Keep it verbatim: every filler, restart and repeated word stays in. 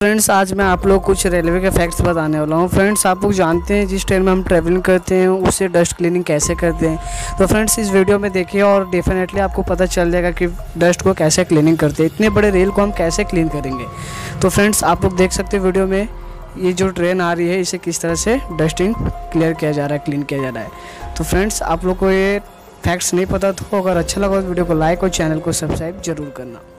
Friends आज मैं आप लोग कुछ रेलवे के फैक्ट्स बताने वाला हूँ। फ्रेंड्स आप लोग जानते हैं जिस ट्रेन में हम ट्रैवलिंग करते हैं उससे डस्ट क्लीनिंग कैसे करते हैं। तो फ्रेंड्स इस वीडियो में देखिए और डेफिनेटली आपको पता चल जाएगा कि डस्ट को कैसे क्लीनिंग करते हैं। इतने बड़े रेल को हम कैसे क्लीन करेंगे। तो फ्रेंड्स आप लोग देख सकते हैं वीडियो में ये जो ट्रेन आ रही है इसे किस तरह से डस्टिंग क्लियर किया जा रहा है, क्लीन किया जा रहा है। तो फ्रेंड्स आप लोग को ये फैक्ट्स नहीं पता तो अगर अच्छा लगा तो वीडियो को लाइक और चैनल को सब्सक्राइब जरूर करना।